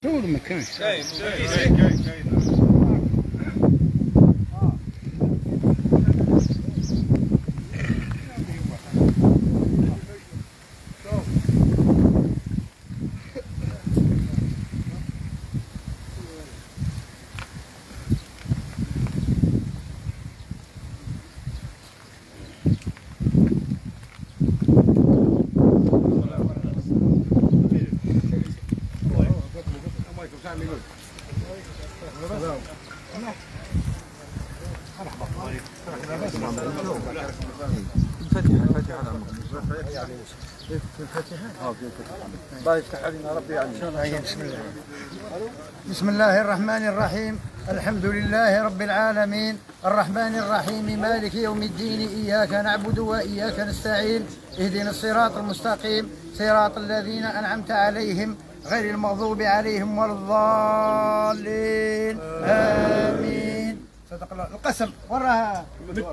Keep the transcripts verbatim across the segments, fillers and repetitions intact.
دور ما كانش كاين كاين كاين كاين الفاتحة الفاتحة على الفاتحة الله يفتح علينا ربي يعني. بسم الله بسم الله الرحمن الرحيم. الحمد لله رب العالمين الرحمن الرحيم مالك يوم الدين. إياك نعبد وإياك نستعين. اهدنا الصراط المستقيم صراط الذين أنعمت عليهم غير المغضوب عليهم ولا الضالين آمين. صدق الله. القسم وراها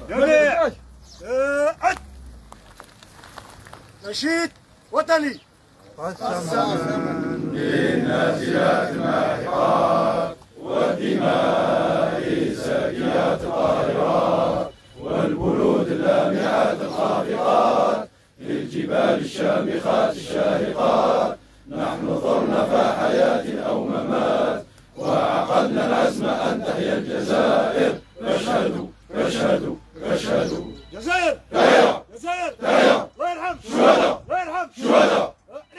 نشيد وطني. قسما بالنازلات الماحقات والدماء الزاكيات الطاهرات والبرود اللامعات الخافقات للجبال الشامخات الشاهقات. نحن ثرنا فحياة أو ممات وعقدنا العزم أن تحيا الجزائر. فاشهدوا فاشهدوا فاشهدوا. جزائر تحيا جزائر تحيا. الله يرحم شهداء الله يرحم شهداء.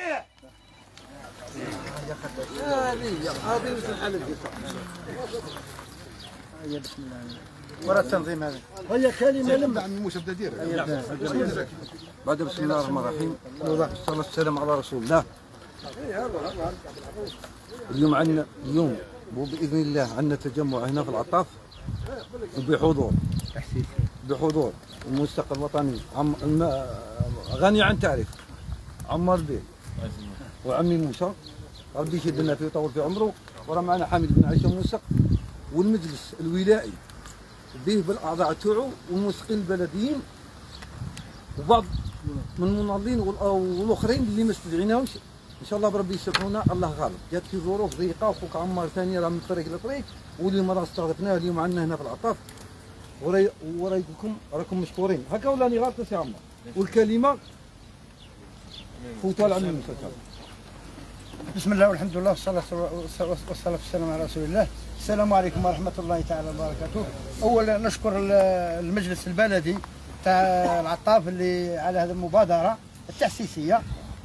هذه مثل الحالة دي. بسم الله ورا التنظيم هذا. هي كلمة لما عم موسى بدا يدير. بعد بسم الله الرحمن الرحيم والصلاة والسلام على رسول الله. اليوم عندنا اليوم وبإذن الله عندنا تجمع هنا في العطاف بحضور بحضور الملتقى الوطني عم الم... غني عن تعريف عمار بيه وعمي موسى ربي يشد لنا فيه ويطول في عمره. وراه معنا حامد بن عيسى موسى والمجلس الولائي به بالاعضاء تاعو والموسيقيين البلديين وبعض من المناضلين والاخرين اللي ما استدعيناهمش. ان شاء الله بربي يسامحونا. الله غالب. جات في ظروف ضيقه وفوق عمار ثاني راه من طريق لطريق واليوم راه استغرقناه. اليوم عندنا هنا في العطاف ورايكم راكم مشكورين. هكا ولا راني غلط يا عمار؟ والكلمه فوتوا على عمي موسى. بسم الله والحمد لله والصلاة والصلاة والسلام على رسول الله. السلام عليكم ورحمة الله تعالى وبركاته. أولا نشكر المجلس البلدي تاع العطاف اللي على هذه المبادرة التأسيسية،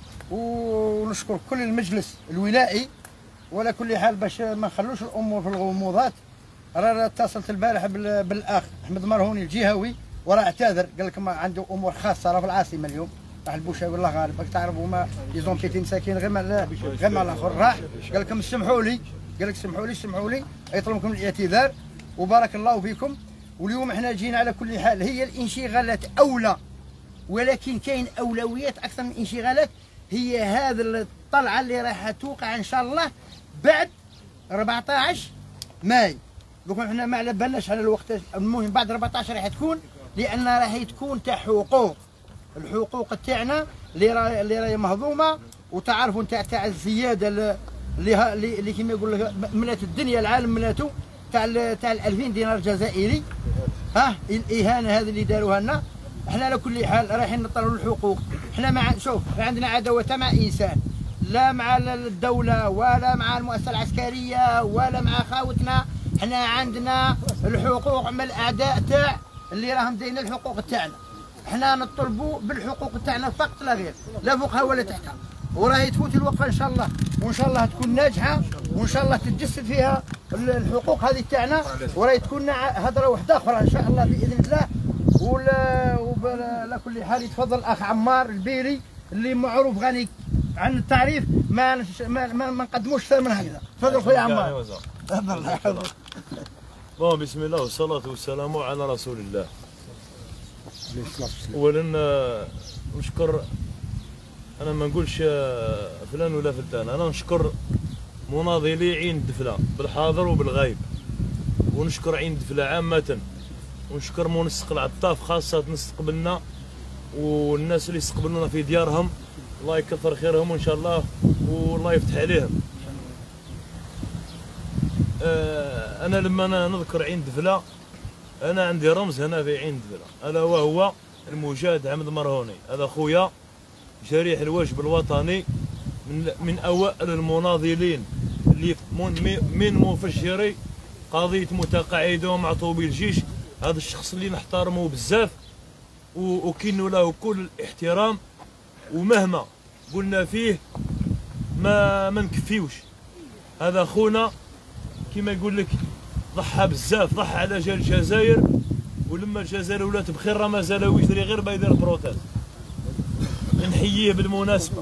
ونشكر كل المجلس الولائي. وعلى كل حال باش ما نخلوش الأمور في الغموضات، راه اتصلت البارح بالأخ أحمد مرهوني الجهوي وراه اعتذر قال لك ما عنده أمور خاصة راه في العاصمة اليوم. راح البوشاوي الله غالب. راك تعرف هما ليزون بيتي مساكين غير مع غير مع الاخر. راح قال لكم سمحوا لي قال لك سمحوا لي سمحوا لي يطلب منكم الاعتذار وبارك الله فيكم. واليوم احنا جينا على كل حال. هي الانشغالات اولى، ولكن كاين اولويات اكثر من الانشغالات. هي هذه الطلعه اللي راح توقع ان شاء الله بعد أربعطاش ماي. دوك احنا ما على بالناش على الوقت. المهم بعد أربعطاش راح تكون، لان راح تكون تاع حقوق الحقوق تاعنا اللي راهي اللي راهي مهضومه. وتعرفوا نتاع تاع الزياده اللي اللي كيما يقول لك ملات الدنيا العالم ملاتو تاع تاع ألفين دينار جزائري. ها الاهانه هذه اللي داروها لنا. احنا على كل حال رايحين نطلبوا الحقوق. احنا مع شوف عندنا عداوه مع انسان، لا مع الدوله ولا مع المؤسسه العسكريه ولا مع خاوتنا. احنا عندنا الحقوق من الاعداء تاع اللي راهم دايرين الحقوق تاعنا. احنا نطلبوا بالحقوق تاعنا فقط لا غير، لا فوقها ولا تحتها. وراهي تفوت الوقفه ان شاء الله، وان شاء الله تكون ناجحه، وان شاء الله تتجسد فيها الحقوق هذه تاعنا. وراهي تكون هضره واحده اخرى ان شاء الله باذن الله. ولا وعلى كل حال يتفضل الاخ عمار البيري اللي معروف غني عن التعريف. ما ما, ما, ما نقدموش اكثر من هكذا. تفضل خويا عمار. الله يحفظك. بون بسم الله والصلاة والسلام على رسول الله. اولا نشكر، انا ما نقولش فلان ولا فلان، انا نشكر مناضلي عين دفله بالحاضر وبالغايب، ونشكر عين دفله عامه، ونشكر منسق العطاف خاصه نستقبلنا والناس اللي استقبلونا في ديارهم. الله يكثر خيرهم وان شاء الله والله يفتح عليهم. آه انا لما انا نذكر عين دفله، انا عندي رمز هنا في عين دفله، الا وهو المجاهد حمد مرهوني. هذا خويا شريح الواجب الوطني، من من اوائل المناضلين اللي من مفجري قضيه متقاعدون مع طوبي الجيش. هذا الشخص اللي نحترمه بزاف وكن له كل الاحترام، ومهما قلنا فيه ما ما نكفيوش. هذا خونا كما يقول لك ضحى بزاف، ضحى على جال الجزائر، ولما الجزائر ولات بخير راه مازال يشري غير بايدير بروتاز. نحييه بالمناسبه.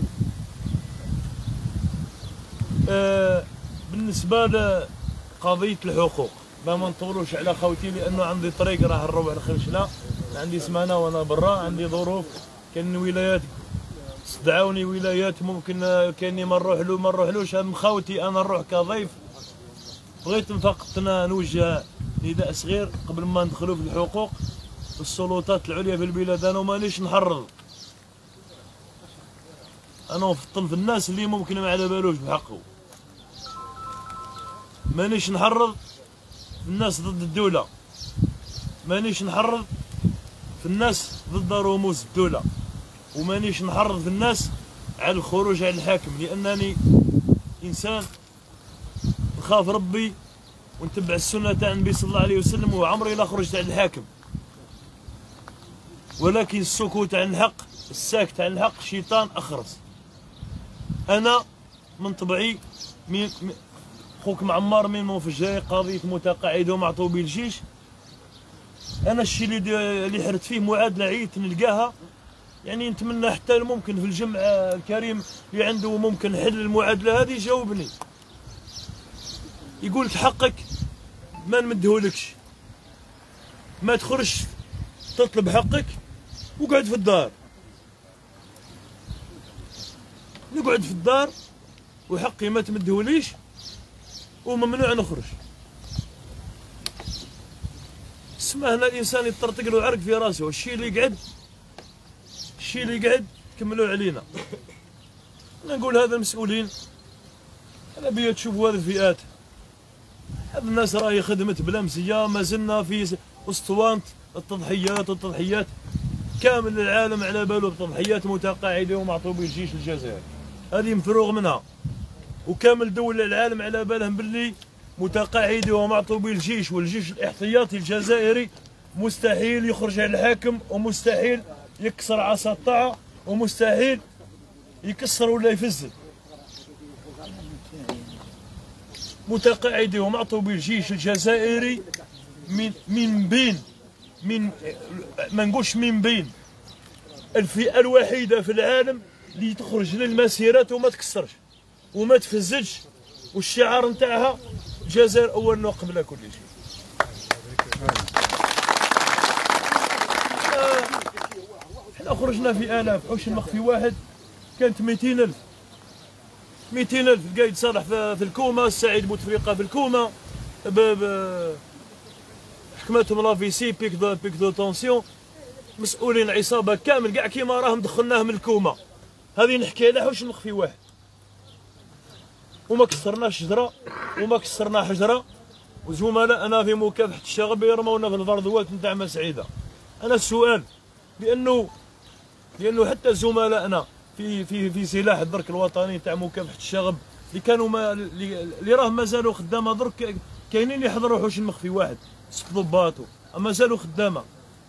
آه بالنسبه لقضيه الحقوق ما ما نطولوش على خوتي، لانه عندي طريق راح نروح لخرشله، عندي سمانه وانا برا، عندي ظروف. كان ولايات استدعوني، ولايات ممكن كاني ما نروح له ما نروحلوش. من خوتي انا نروح كضيف. بغيت فقط نوجه نداء صغير قبل ما ندخلوا في الحقوق. السلطات العليا في البلاد انا مانيش نحرض، انا نفضل في الناس اللي ممكن ما على بالوش بحقه. مانيش نحرض في الناس ضد الدوله، مانيش نحرض في الناس ضد رموز الدوله، ومانيش نحرض في الناس على الخروج على الحاكم، لانني انسان نخاف ربي ونتبع السنه تاع النبي صلى الله عليه وسلم، وعمري لا خرجت على الحاكم. ولكن السكوت عن الحق، الساكت عن الحق شيطان اخرس. انا من طبعي من خوك معمر من مفجري قضيه متقاعدون مع طوبي الجيش. انا الشيء اللي اللي حرت فيه معادله عييت نلقاها، يعني نتمنى حتى ممكن في الجمع الكريم اللي عنده ممكن حل المعادله هذه يجاوبني، يقول حقك ما نمدهولكش، ما تخرجش تطلب حقك وقعد في الدار. نقعد في الدار وحقي ما تمدهوليش وممنوع نخرج. اسمه هنا الانسان يطرطق له عرق في راسه، والشيء اللي يقعد الشيء اللي يقعد كملوا علينا. انا نقول هذا المسؤولين، انا بيا تشوفوا هذه الفئات، هذه الناس راهي خدمت بلمسيه. ما زلنا في اسطوانه التضحيات والتضحيات كامل العالم على باله بتضحيات متقاعدين مع طوبي الجيش الجزائري، هذه مفروغ منها. وكامل دول العالم على بالهم باللي متقاعدين ومع طوبي الجيش والجيش الاحتياطي الجزائري مستحيل يخرج على الحاكم، ومستحيل يكسر عصا الطاعه، ومستحيل يكسر ولا يفزل. متقاعدين ومع طوبي الجيش الجزائري من من بين من ما نقولش من بين الفئه الوحيده في العالم اللي تخرج للمسيرات وما تكسرش وما تفزلش، والشعار نتاعها الجزائر اولا وقبل كل شيء. احنا خرجنا في الاف، حوش المخفي واحد كانت مئتين ألف مئتين ألف. القايد صالح في الكومه، السعيد بوتفليقه في الكومه، حكمتهم لافيسي بيك دو بيك دو طونسيون، مسؤولين عصابه كامل كاع كيما راهم دخلناهم الكومه. هذه نحكي على حوش المخفي واحد، وما كسرناش شجره وما كسرنا حجره، وزملائنا في مكافحه الشغب يرمونا في الفرضوات نتاع مسعيده. انا السؤال لانه لانه حتى زملائنا في في في سلاح الدرك الوطني تاع مكافحه الشغب اللي كانوا ما اللي راهم مازالوا خدامه درك كاينين يحضروا حوش المخفي واحد ست ضباط مازالوا خدامه.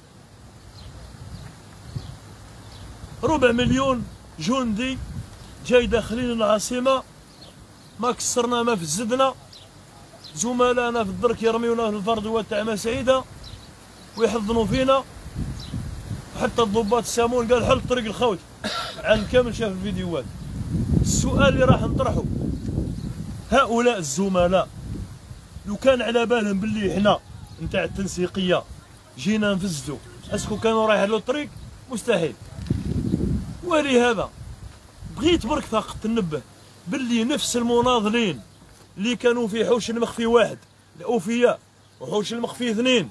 ربع مليون جندي جاي داخلين العاصمه، ما كسرنا ما فزدنا. زملائنا في الدرك يرميونا في الفرضوات تاع مسعيده ويحضنوا فينا. حتى الضباط السامون قال حل طريق الخوت، عالم كامل شاف الفيديوهات. السؤال اللي راح نطرحه، هؤلاء الزملاء لو كان على بالهم باللي حنا نتاع التنسيقيه جينا نفزدوا، اسكو كانوا رايحين له الطريق؟ مستحيل. ولهذا بغيت برك فقط تنبه باللي نفس المناضلين اللي كانوا في حوش المخفي واحد الاوفياء وحوش المخفي اثنين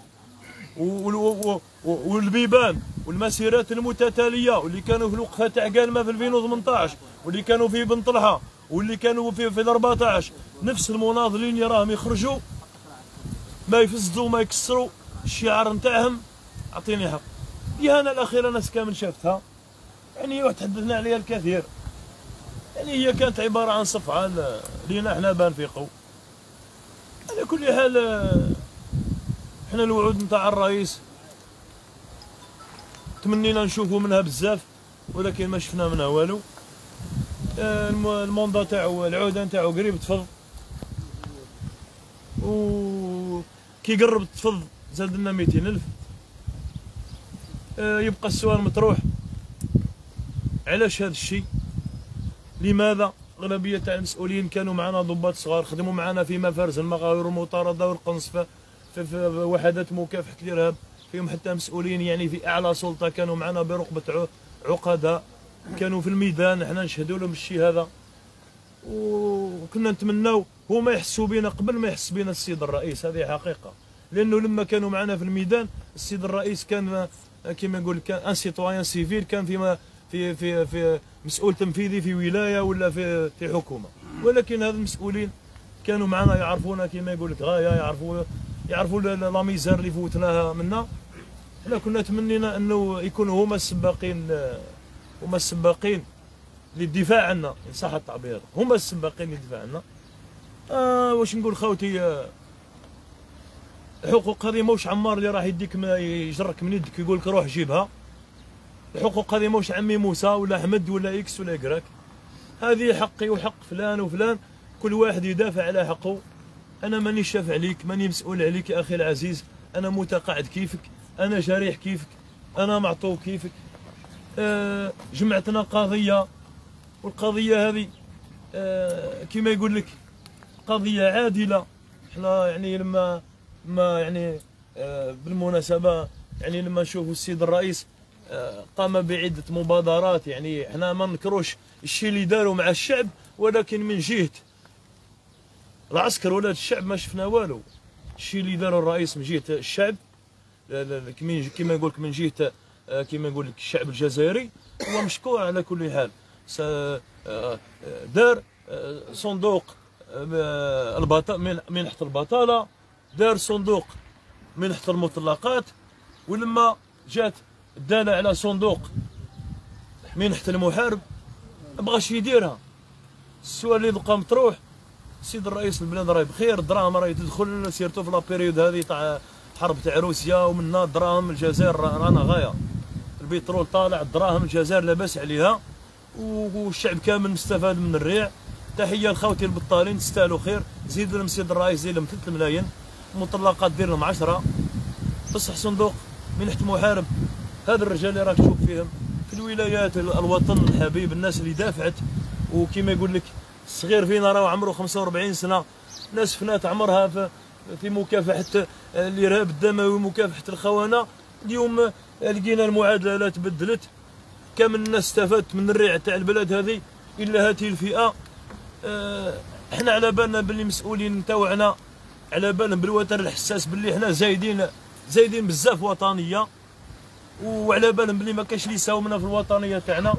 والبيبان والمسيرات المتتاليه، واللي كانوا في الوقفه تاع قالمه في ألفين وثمنطاش، واللي كانوا في بن طلحه، واللي كانوا في في أربعطاش نفس المناضلين اللي راهم يخرجوا ما يفسدوا ما يكسروا الشعار نتاعهم. اعطيني حق. الاهانه الاخيره ناس كامل شافتها، يعني تحدثنا عليها الكثير، يعني هي كانت عباره عن صفعه لينا احنا بنفيقوا. على كل حال احنا الوعود نتاع الرئيس تمنينا نشوفوا منها بزاف، ولكن ما شفنا منها والو. الموندا تاعو العوده نتاعو قريب تفض، و كي قرب تفض زاد لنا مئتين ألف. يبقى السؤال مطروح، علاش هذا الشيء؟ لماذا اغلبيه تاع المسؤولين كانوا معنا ضباط صغار خدموا معنا في مفارز المغاوير والمطارده والقنص في, في, في وحدات مكافحه الارهاب، فيهم حتى مسؤولين يعني في اعلى سلطه كانوا معنا برقبه عقداء، كانوا في الميدان احنا نشهدوا لهم الشيء هذا. وكنا نتمناو هما يحسوا بنا قبل ما يحس بنا السيد الرئيس، هذه حقيقه، لانه لما كانوا معنا في الميدان السيد الرئيس كان كما نقول كان ان سيتويان سيفيل، كان في في في في مسؤول تنفيذي في ولايه ولا في في حكومه، ولكن هذا المسؤولين كانوا معنا يعرفونا كما يقول لك غايه، يعرفوا يعرفوا لا ميزان اللي فوتناها منا. احنا كنا تمنينا انه يكونوا هما السباقين، هما السباقين للدفاع عنا ان صح التعبير، هما السباقين للدفاع عنا. آه واش نقول خوتي، آه الحقوق هذه موش عمار اللي راح يديك ما يجرك من يدك يقول لك روح جيبها. الحقوق هذه موش عمي موسى ولا احمد ولا اكس ولا يقراك، هذه حقي وحق فلان وفلان، كل واحد يدافع على حقه. انا ماني شافع عليك، ماني مسؤول عليك يا اخي العزيز، انا متقاعد كيفك، انا جريح كيفك، انا معطوب كيفك. آه جمعتنا قضيه، والقضيه هذه آه كما يقول لك قضيه عادله. احنا يعني لما ما يعني آه بالمناسبه يعني لما نشوفوا السيد الرئيس آه قام بعده مبادرات، يعني احنا ما نكروش الشيء اللي داروا مع الشعب، ولكن من جهه العسكر ولا الشعب ما شفنا والو. الشيء اللي داروا الرئيس من جهه الشعب كما يقول لك من جهه كما يقول لك الشعب الجزائري هو مشكور على كل حال. دار صندوق منحة البطالة، دار صندوق منحة المطلقات، ولما جات الدالة على صندوق منحة المحارب ما بغاش يديرها. السؤال اللي بقى مطروح، السيد الرئيس البلاد راهي بخير، الدراهم راهي تدخل سيرتو في لابيريود هذه تاع حرب تاع روسيا، ومنا الدراهم الجزائر رانا غايه، البترول طالع، الدراهم الجزائر لاباس عليها، والشعب كامل مستفاد من الريع. تحيه لخوتي البطالين، تستاهلوا خير، زيد لهم السيد الرئيس زيد لهم ثلاثة ملايين، مطلقات دير لهم عشرة، بصح صندوق منحة محارب هذا الرجال اللي راك تشوف فيهم في الولايات، الوطن الحبيب، الناس اللي دافعت. وكما يقول لك الصغير فينا راه عمره خمسة وأربعين سنه، ناس فنات عمرها في في مكافحه الارهاب الدموي ومكافحه الخونه. اليوم لقينا المعادله لا تبدلت، كامل الناس استفادت من الريع تاع البلاد هذه الا هذه الفئه. احنا على بالنا باللي مسؤولين تاوعنا على بالهم بالوتر الحساس باللي احنا زايدين زايدين بزاف وطنيه، وعلى بالهم باللي ما كاينش اللي يساومنا في الوطنيه تاعنا.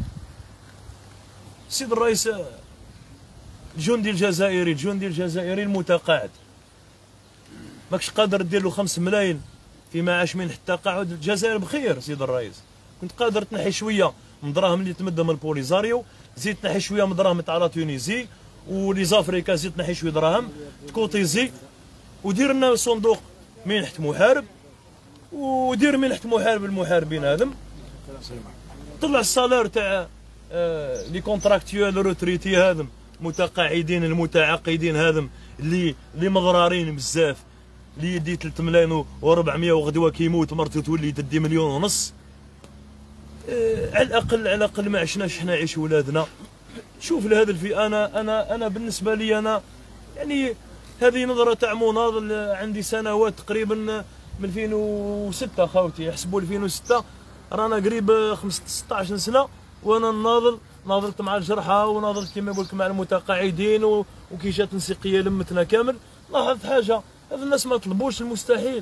السيد الرئيس الجندي الجزائري الجندي الجزائري المتقاعد ماكش قادر دير له خمس ملايين في معاش منحة التقاعد. الجزائر بخير سيد الرئيس، كنت قادر تنحي شويه من دراهم اللي تمد من البوليزاريو، زيد تنحي شويه من دراهم تاع لا تونيزي ولي زافريكا، زيد تنحي شويه دراهم تكوتيزي، ودير لنا صندوق منحة محارب، ودير منحة محارب المحاربين هذم، طلع السالير تاع آه لي كونتراكتيوال روتريتي هذم متقاعدين المتعاقدين هذم اللي اللي مضرارين بزاف، اللي يدي ثلاثة ملايين وأربعمية وغدوه كيموت مرته تولي تدي مليون ونص. آه على الاقل على الاقل ما عشناش حنا عيش ولادنا. شوف لهذا الفئه، انا انا انا بالنسبه لي انا يعني هذه نظره تاع مناضل. عندي سنوات تقريبا من ألفين وستة خاوتي، يحسبوا ألفين وستة رانا قريب ستة عشر سنه وانا ناضل، ناضلت مع الجرحى وناضلت كما يقول لك مع المتقاعدين، وكي جات نسيقيه لمتنا كامل. لاحظت حاجه، هذا الناس ما طلبوش المستحيل.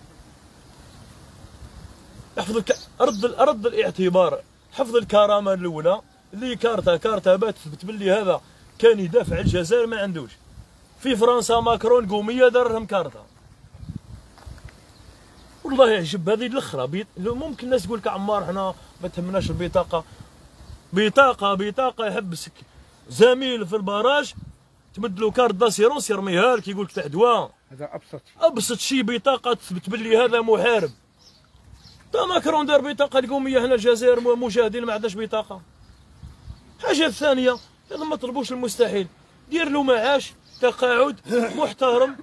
احفظ الك... رد رد الاعتبار، حفظ الكرامه الاولى اللي كارتا كارتا بات تثبت باللي هذا كان يدافع على الجزائر ما عندوش. في فرنسا ماكرون قوميه دار لهم كارطه. والله يعجب هذه الاخرى بيط... ممكن الناس تقول لك عمار حنا ما تهمناش البطاقه. بطاقه بطاقه يحبسك زميل في البراج تمد له كارت داسيرونس يرميها لك يقول لك تاع دواء. هذا ابسط ابسط شيء بطاقه تثبت باللي هذا محارب. تا ماكرون دار بطاقه القوميه هنا الجزائر مشاهدين ما عندناش بطاقه. حاجه ثانيه هذا ما طلبوش المستحيل، دير له معاش تقاعد محترم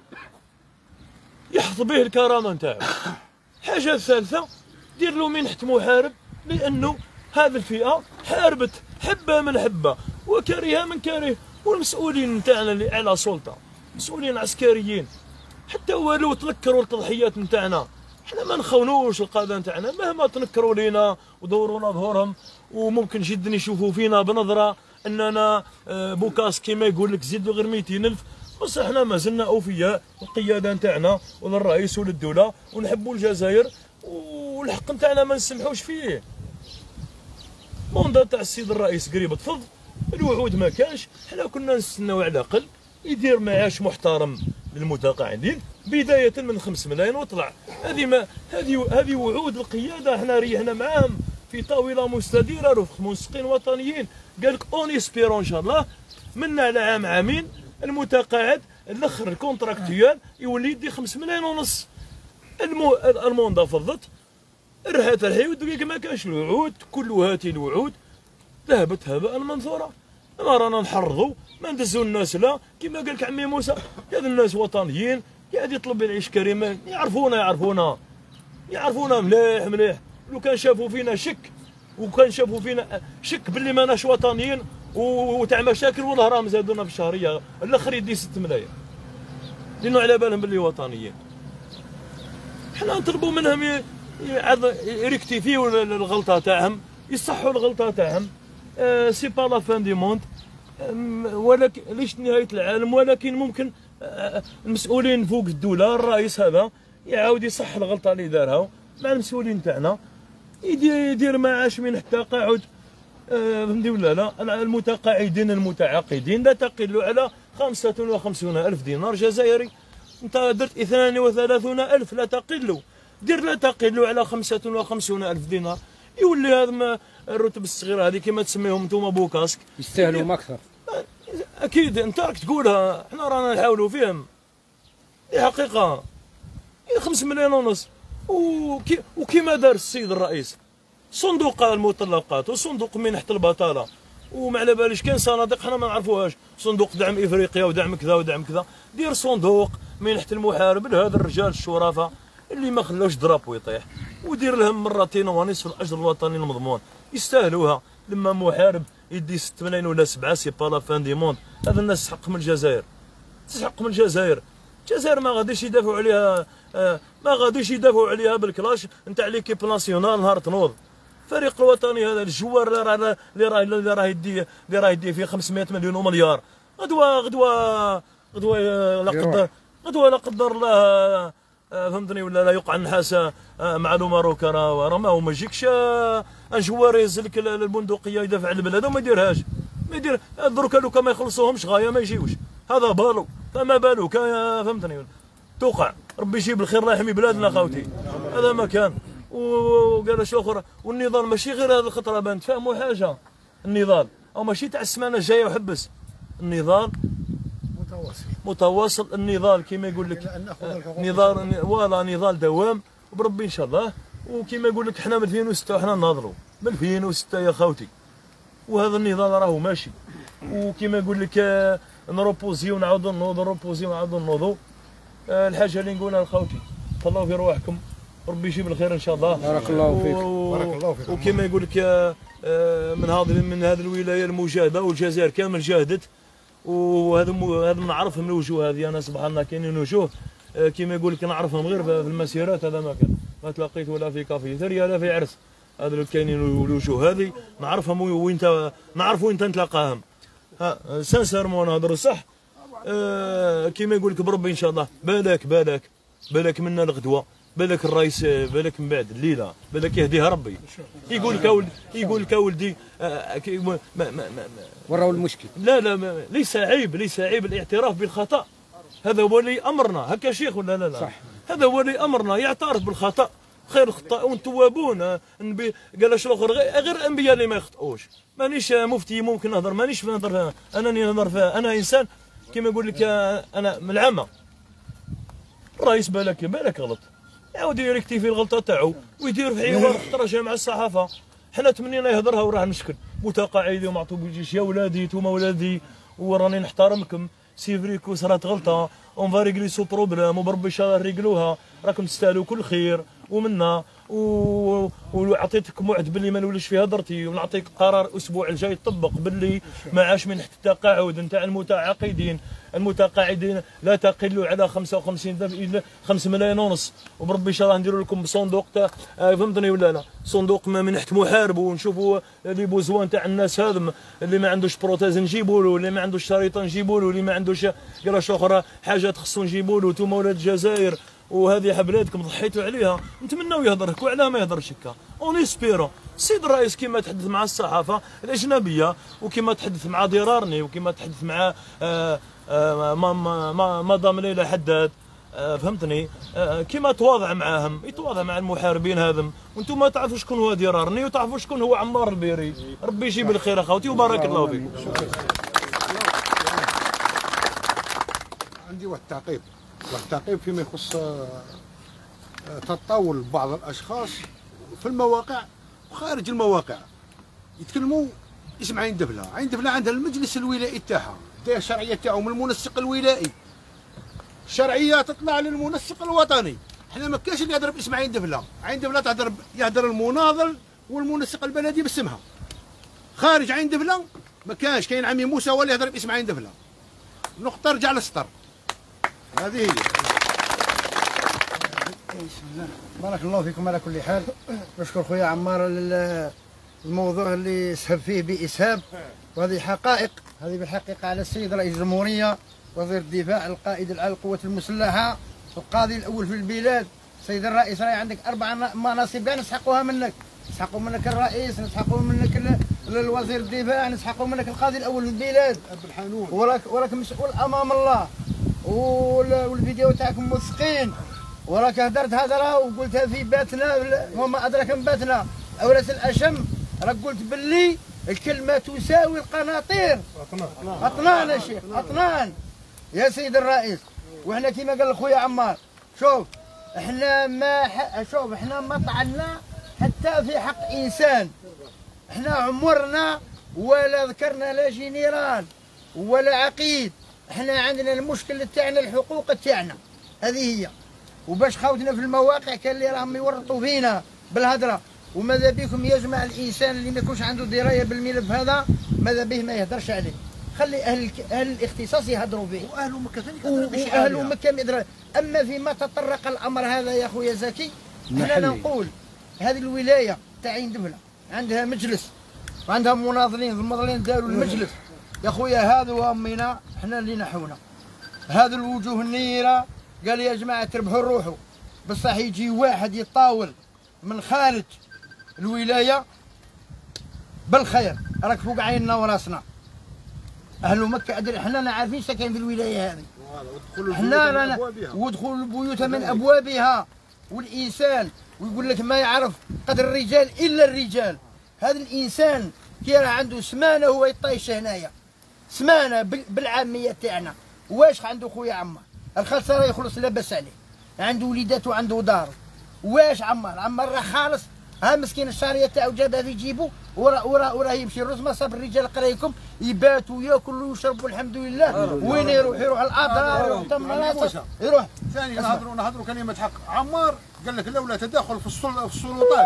يحظى به الكرامه نتاعو. حاجه ثالثه دير له منحه محارب، لانه هذه الفئه حاربت حبه من حبه وكرهها من كره. والمسؤولين نتاعنا اللي على سلطه مسؤولين عسكريين حتى والو تنكروا التضحيات نتاعنا، حنا ما نخونوش القاده نتاعنا مهما تنكروا لينا ودورونا ظهورهم، وممكن جدا يشوفوا فينا بنظره اننا بوكاس كيما يقول لك زيد له غير مئتين ألف، بس احنا ما زلنا اوفياء للقياده نتاعنا وللرئيس وللدوله ونحبوا الجزائر، والحق نتاعنا ما نسمحوش فيه. موندا تاع السيد الرئيس قريب تفض، الوعود ما كانش، حنا كنا نستناو على الاقل يدير معاش محترم للمتقاعدين بدايه من خمس ملايين وطلع. هذه ما هذه هذه وعود القياده، حنا ريحنا معاهم في طاوله مستديره رفق منسقين وطنيين، قال لك اون اسبيرون ان شاء الله منا على عام عامين المتقاعد الاخر الكونتراكتيال يولي يدي خمس ملايين ونص. المو... الموندا فضت رهات الحيوت دقيقه ما كانش الوعود، كل هذه الوعود ذهبت هباء منثورا. ما رانا نحرضوا ما ندزوا الناس لا كما قال لك عمي موسى، هذا الناس وطنيين قاعد يطلب العيش كريم، يعرفونا يعرفونا يعرفونا مليح مليح. لو كان شافوا فينا شك وكان شافوا فينا شك باللي ماناش وطنيين وتاع مشاكل والله راهم زادونا في الشهريه الاخر يدي ست ملايين لانه على بالهم باللي وطنيين. حنا نطلبوا منهم يريكتيفيو الغلطه تاعهم، يصحوا الغلطه تاعهم. أه سي با لا فان دي موند، ولكن ليش نهايه العالم، ولكن ممكن أه المسؤولين فوق الدوله الرئيس هذا يعاود يصح الغلطه اللي دارها مع المسؤولين تاعنا، يدير يدير معاش من التقاعد أه فهمتي ولا لا؟ المتقاعدين المتعاقدين لا تقل على خمسة وخمسين ألف دينار جزائري. انت درت اثنان وثلاثون ألف لا تقل، دير لا تقل على خمسة وخمسين ألف دينار، يولي هذا الرتب الصغيره هذه كما تسميهم انتم بوكاسك يستاهلوا اكثر. اكيد انت راك تقولها، احنا رانا نحاولوا فيهم. هي حقيقه خمس ملايين ونص، وكي وكيما دار السيد الرئيس صندوق المطلقات وصندوق منحة البطاله، وما على باليش كاين صناديق حنا ما نعرفوهاش، صندوق دعم افريقيا ودعم كذا ودعم كذا. دير صندوق منحة المحارب لهذا الرجال الشرفاء اللي ما خلاوش درابو يطيح، ودير لهم مرتين ونصف الاجر الوطني المضمون، يستاهلوها. لما محارب يدي ست ملايين ولا سبعه سي با لا فان دي موند، هذا الناس تسحق من الجزائر، تسحق من الجزائر. الجزائر ما غاديش يدافعوا عليها، ما غاديش يدافعوا عليها بالكلاش نتاع ليكيب ناسيونال نهار تنوض. الفريق الوطني هذا الجوار اللي راه اللي راه اللي راه يدي اللي راه يدي فيه خمسمائة مليون ومليار، غدوه غدوه غدوه لا قدر غدوه لا قدر الله فهمتني ولا لا يوقع النحاس مع الماروك، راه راه ما هو ما يجيكش ان جوار يهزلك البندقيه يدافع على البلاد وما يديرهاش، ما يدير دروك لو كان ما يخلصوهمش غايه ما يجيوش، هذا بالو فما بالك فهمتني. توقع ربي يجيب الخير الله يحمي بلادنا خوتي، هذا ما كان. وقال اش اخر، والنضال ماشي غير هذه الخطره بان تفهموا حاجه، النضال او ماشي تاع السمانه الجايه وحبس، النضال متواصل متواصل. النضال كما يقول لك نضال فوالا نضال دوام وبربي ان شاء الله. وكما يقول لك حنا من ألفين وستة وحنا ناضلوا من ألفين وستة يا خوتي، وهذا النضال راهو ماشي. وكما يقول لك نروبوزيو نعاودوا نوضوا نروبوزيو نعاودوا نوضوا. الحاجه اللي نقولها لخوتي تهلاو في رواحكم، ربي يجيب الخير ان شاء الله. بارك الله فيك. بارك الله فيك. وكما يقول لك من هذه من هذه الولايه المجاهده، والجزائر كامل جاهدت، وهذا هذا نعرفهم الوجوه هذه. انا سبحان الله كاينين وجوه كما يقول لك نعرفهم غير في المسيرات، هذا ما كان ما تلاقيت ولا في كافيتيريا لا في عرس، هذا اللي كاينين الوجوه هذه نعرفهم وين نعرف وين نتلاقاهم. ها سانسيرمون نهضروا صح. آه كما يقول لك بربي ان شاء الله. بالك بالك بالك منا الغدوه بالك الرئيس بالك من بعد الليله بالك يهديها ربي يقول لك ولدي يقول لك ولدي آه ما ما ما وراو المشكل. لا لا ما ليس عيب ليس عيب الاعتراف بالخطا، هذا ولي امرنا هكا شيخ ولا لا لا صح. هذا ولي امرنا يعترف بالخطا، خير الخطاؤون توابون. النبي قال اش الاخر غير الانبياء اللي ما يخطئوش. مانيش مفتي ممكن نهضر مانيش نهضر انا نهضر انا انسان كما يقول لك انا من العامه. الرئيس بالك بالك غلط يعاود يريكتيفي الغلطه تاعو ويدير في حوار محترجه مع الصحافه. حنا تمنينا يهضرها وراه نشكل متقاعدي ومعطوب يجيش يا ولادي نتوما ولادي وراني نحترمكم سي فريكو صرات غلطه اون فا ريغلي سو بروبليم وبربي ان شاء الله نريقلوها راكم تستاهلوا كل خير ومنا و... وعطيتك موعد باللي ما نوليش فيها هضرتي ونعطيك قرار الاسبوع الجاي تطبق باللي ما عاش من تحت التقاعد نتاع المتعاقدين. المتقاعدين لا تقلوا على خمسة وخمسين الا خمسة ملايين ونص وبربي ان شاء الله نديروا لكم صندوق تاع فهمتني ولا لا صندوق من نحت محارب ونشوفوا لي بوزوان تاع الناس هذم اللي ما عندوش بروتيز نجيبوا له اللي ما عندوش شريطه نجيبوا له اللي ما عندوش قراش اخرى حاجات خصو نجيبوا له. انتم ولاد الجزائر وهذه بلادكم ضحيتوا عليها نتمناو يهضر وعلاه ما يهضرش هكا. اون اسبيرو السيد الرئيس كما تحدث مع الصحافه الاجنبيه وكما تحدث مع ضرارني وكما تحدث مع آآ آآ ما ما مدام ليلى حداد فهمتني كما تواضع معاهم يتواضع مع المحاربين هذم. وانتم ما تعرفوا شكون هو ضرارني وتعرفوا شكون هو عمار البيري. ربي يجيب الخير اخوتي وبارك الله فيكم. عندي واحد التعقيب واحد التعقيب فيما يخص تطاول بعض الاشخاص في المواقع وخارج المواقع يتكلموا اسم عين دفله. عين دفله عندها المجلس الولائي تاعها داير الشرعيه تاعو من المنسق الولائي. الشرعيه تطلع للمنسق الوطني. احنا ما كاش اللي يهضر باسم عين دفله. عين دفله تهضر يهضر المناضل والمنسق البلدي باسمها. خارج عين دفله ما كانش كاين عمي موسى هو اللي يهضر باسم عين دفله. نقطه رجع للسطر. هذه هي. بسم الله بارك الله فيكم على كل حال. نشكر خويا عمار الموضوع اللي سهب فيه بإسهاب وهذه حقائق. هذه بالحقيقة على السيد رئيس الجمهورية وزير الدفاع القائد العام للقوات المسلحة القاضي الأول في البلاد. سيد الرئيس راهي عندك أربع مناصب كاع نسحقوها منك. نسحقوا منك الرئيس نسحقوا منك الوزير الدفاع نسحقوا منك القاضي الأول في البلاد. وراك وراك مسؤول أمام الله والفيديو تاعكم موثقين. وراك هدرت هدره وقلتها في باتنا وما ادراك من باتنا اورث الاشم. راك قلت باللي الكلمه تساوي القناطير. اطنان يا شيخ اطنان يا سيد الرئيس. وحنا كيما قال خويا عمار شوف احنا ما ح... شوف احنا ما طعنا حتى في حق انسان. احنا عمرنا ولا ذكرنا لا جنرال ولا عقيد. احنا عندنا المشكل تاعنا الحقوق تاعنا هذه هي. وباش خاوتنا في المواقع كان اللي راهم يورطوا فينا بالهدره. وماذا بكم يجمع الانسان اللي ما يكونش عنده درايه بالملف هذا ماذا به ما يهدرش عليه. خلي اهل اهل الاختصاص يهدروا به واهل مكه ذلك واهل مكه يدرى. اما فيما تطرق الامر هذا يا خويا زكي احنا نقول هذه الولايه تاع عين دفله عندها مجلس وعندها مناضلين. المناضلين داروا المجلس يا خويا. هذا امنا احنا اللي نحونا هذه الوجوه النيره. قال يا جماعه تربحوا روحوا بصح يجي واحد يطاول من خارج الولايه بالخير. راك فوق عيننا وراسنا اهل مكه عدل. احنا عارفين ساكن في الولايه هذه. احنا رانا ودخول البيوت من ابوابها. والانسان ويقول لك ما يعرف قدر الرجال الا الرجال. هذا الانسان كي راه عنده سمانه هو يطيش هنايا سمانه بالعاميه تاعنا. واش عنده خويا عمار الخلصه راه يخلص لاباس عليه. عنده وليدات وعنده دار. واش عمار عمار راه خالص. ها مسكين الشاريه تاعو جابها في جيبو وراه وراه وراه يمشي الرز ما صاب الرجال قرايكم يباتوا وياكلوا ويشربوا الحمد لله. وين يروح يروح الاضرار يروح تمرات يروح. ثاني نهضروا نهضروا كلمه حق. عمار قال لك لولا تداخل في السلطات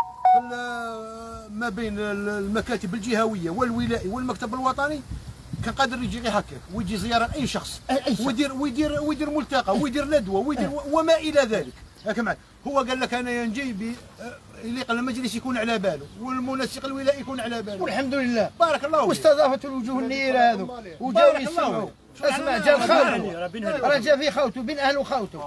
ما بين المكاتب الجهويه والولائي والمكتب الوطني كان قادر يجي غير هكاك ويجي زياره لاي شخص ويدير ويدير ويدير ملتقى ويدير ندوه ويدير وما الى ذلك. هكا هو قال لك انا نجي يليق المجلس يكون على باله والمنسق الولائي يكون على باله والحمد لله بارك الله فيك. واستضافت الوجوه النيره هذو وجاو يسمعوا. اسمع جا خوته راه جا في خوته بين اهله وخوته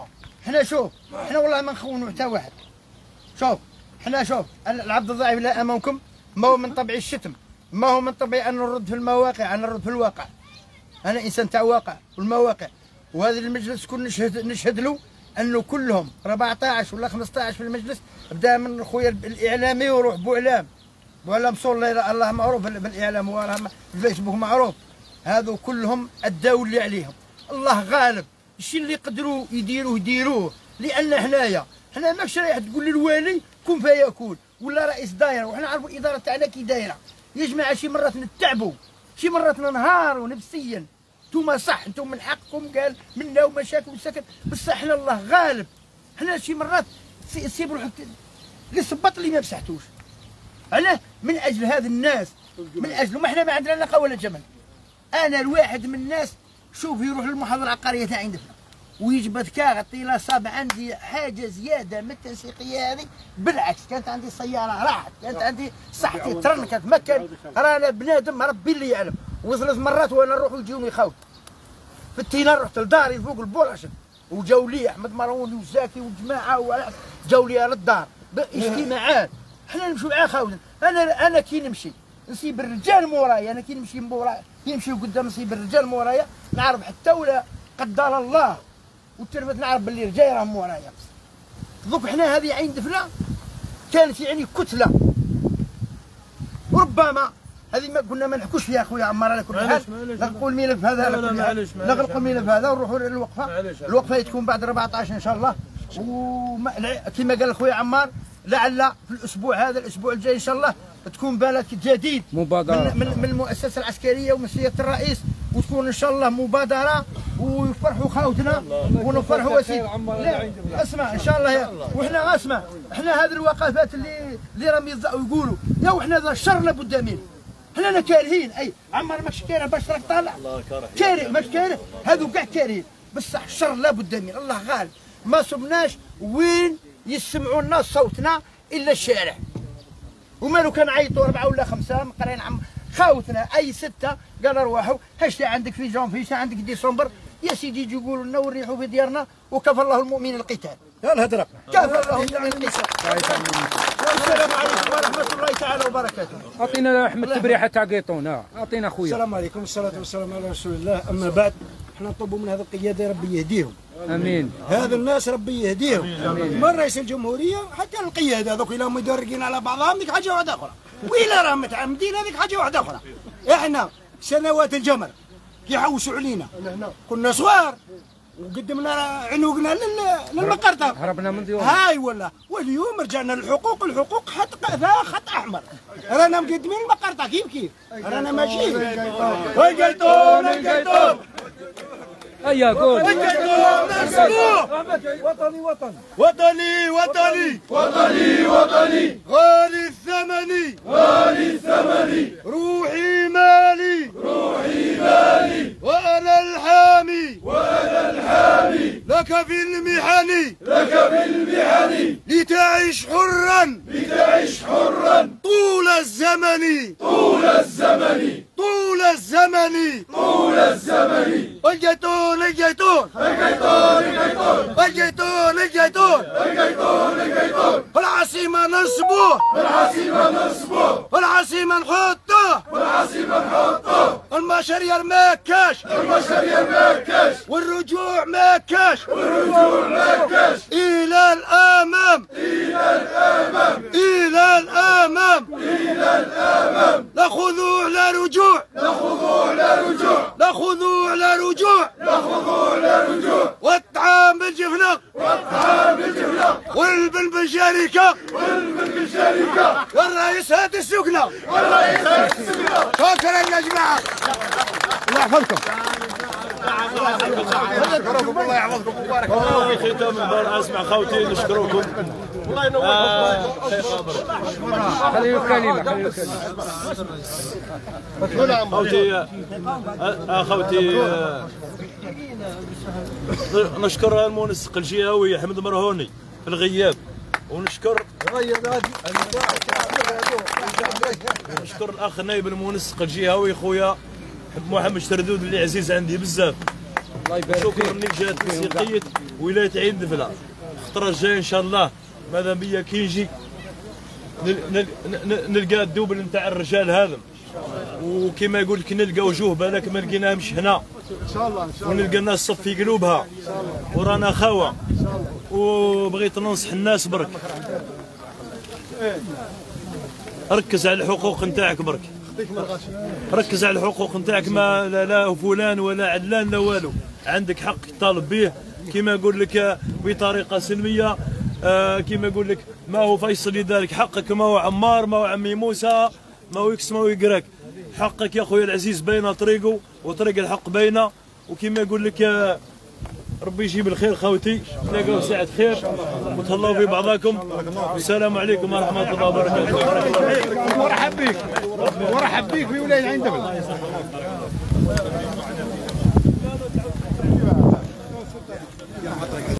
حنا شوف حنا والله ما نخونوا حتى واحد. شوف حنا شوف العبد الضعيف لا امامكم، ما هو من طبعي الشتم، ما هو من طبعي ان نرد في المواقع، ان نرد في الواقع. انا انسان تاع واقع والمواقع، وهذا المجلس كل نشهد نشهد له انه كلهم أربعطاش ولا خمسطاش في المجلس، بدا من خويا الاعلامي وروح بوعلام بوعلام صولي الله معروف بالاعلام وراه الفيسبوك معروف، هذو كلهم اداو اللي عليهم. الله غالب، الشيء اللي يقدروا يديروه يديروه، لان حنايا حنا ماكش رايح تقول للوالي كن فيكون ولا رئيس دايره، وحنا نعرفوا الاداره تاعنا كي دايره. يا جماعه شي مرات نتعبوا، شي مرات ننهاروا نفسيا. انتوما صح، انتم من حقكم قال منا ومشاكل وسكت، بصح حنا الله غالب. حنا شي مرات نسيبوا اللي صبط اللي ما مسحتوش. علاه؟ من اجل هذا الناس، من اجل ما حنا ما عندنا لا ولا جمل. انا الواحد من الناس شوف يروح للمحافظه العقاريه تاع عندنا ويجبد كاغطي لا صاب عندي حاجه زياده من التنسيقيه هذه، بالعكس كانت عندي سياره راحت، كانت عندي صحتي ترنكت، ما كان رانا بنادم ربي اللي يعلم. وصلت مرات وانا نروح ويجوني يخاوت في التينه، رحت لداري فوق البورشن وجاو لي احمد مروان وزاكي والجماعه جاو لي للدار باجتماعات، حنا نمشيو مع خاوتنا. انا انا كي نمشي نسيب الرجال مورايا، انا كي نمشي مورايا يمشيو قدام نسيب الرجال مورايا، نعرف حتى ولا قدر الله وتربت نعرف باللي رجاي راهم مورايا. دوك حنا هذه عين دفله كانت يعني كتله، وربما هذه ما قلنا ما نحكوش فيها اخويا عمار على كل حال، نغلقوا الملف هذا على كل حال، نغلقوا الملف هذا ونروحوا للوقفه. الوقفه تكون بعد أربعطاش ان شاء الله، وكما قال اخويا عمار لعل في الاسبوع هذا الاسبوع الجاي ان شاء الله تكون بالك جديد مبادره من, من, من المؤسسه العسكريه ومن سياده الرئيس، وتكون ان شاء الله مبادره ويفرحوا خاوتنا ونفرحوا وسيم. اسمع ان شاء الله، وحنا اسمع احنا هذه الوقفات اللي اللي راهم يقولوا يا وحنا ذا الشر لابد منه، حنا كارهين. اي عمر ماكش كاره باش راك طالع كاره ماكش كاره، هذو كاع كارهين، بصح الشر لابد منه. الله غالب، ما صبناش وين يسمعوا الناس صوتنا الا الشارع. ومالو كان عيطوا اربعه ولا خمسه مقرين عم خاوتنا اي سته قال ارواحوا هاش عندك في جونفي عندك ديسمبر يا سيدي يجي يقولوا لنا ونريحوا في ديارنا، وكفى الله المؤمن القتال. يا الهدره كفى الله المؤمن القتال. والسلام عليكم ورحمه الله تعالى وبركاته. اعطينا احمد تبريحه تاع قيطون، اعطينا خويا. السلام عليكم والصلاه والسلام على رسول الله. اما بعد احنا نطلبوا من هذا القياده ربي يهديهم. امين. هذا الناس ربي يهديهم. من رئيس الجمهوريه حتى القياده هذوك الا هم يدرقين على بعضهم ديك حاجه واحده اخرى، وإلا راهم متعمدين هذيك حاجه واحده اخرى. احنا سنوات الجمر يحوسوا علينا، كنا صغار وقدمنا عنوقنا للمقرطه، هربنا من ديورنا. هاي والله، واليوم رجعنا للحقوق، الحقوق خط فيها خط احمر، رانا مقدمين المقرطه كيف كيف، رانا ماشيين. القيطون القيطون هيا قول. وطني وطني وطني وطني وطني وطني غالي الثمن غالي الثمن روحي مالي روحي مالي وأنا الحامي وأنا الحامي لك في المحن لك في المحن لتعيش حرا لتعيش حرا طول الزمن طول الزمن طول الزمن طول الزمن. القيطون القيطون القيطون القيطون القيطون القيطون القيطون القيطون العاصمة ننصبوه العاصمة ننصبوه العاصمة نحطوه العاصمة نحطوه المشاريع ما كاش المشاريع ما كاش والرجوع ما كاش والرجوع ما كاش إلى الأمام إلى الأمام إلى الأمام إلى الأمام لا خضوع لا رجوع لا خضوع لا رجوع لا خضوع لا رجوع لا خضوع لا رجوع والطعام بالجفنة والطعام بالجفنة والبن بالشركة والبن بالشركة والرئيس هات السكنة والرئيس هات السكنة. شكرا يا جماعة، الله يحفظكم. الله يحفظكم وبارك الله في ختام الدار. اسمع خوتي نشكركم، الله ينور. خلينا الكلمه خلينا الكلمه. خوتي اخوتي نشكر المنسق الجهوي احمد مرهوني في الغياب، ونشكر نشكر الاخ نائب المنسق الجهوي خويا محمد شردود اللي عزيز عندي بزاف، شكرا للجهه التنسيقيه ولايه عين دفله. الخطره الجايه ان شاء الله ماذا بيا كي يجي نلقى الدوبل نتاع الرجال هذا، وكما يقول لك نلقى وجوه بالك ما لقيناهمش هنا ان شاء الله ان شاء الله، ونلقى الناس صف في قلوبها ورانا خاوه. وبغيت ننصح الناس برك ركز على الحقوق نتاعك برك، ركز على الحقوق نتاعك، ما لا, لا فلان ولا علان لا والو، عندك حق تطالب به كما يقول لك بطريقه سلميه. آه كما يقول لك ما هو فيصل لذلك حقك، ما هو عمار، ما هو عمي موسى، ما هو يكس، ما هو يقراك. حقك يا خويا العزيز بين طريقه وطريق الحق بينه. وكما يقول لك آه ربي يجيب الخير خوتي، تلاقوا ساعة خير وتهلاو في بعضاكم. والسلام عليكم ورحمة الله وبركاته. مرحب بك، مرحب بك في ولاية عين دبل.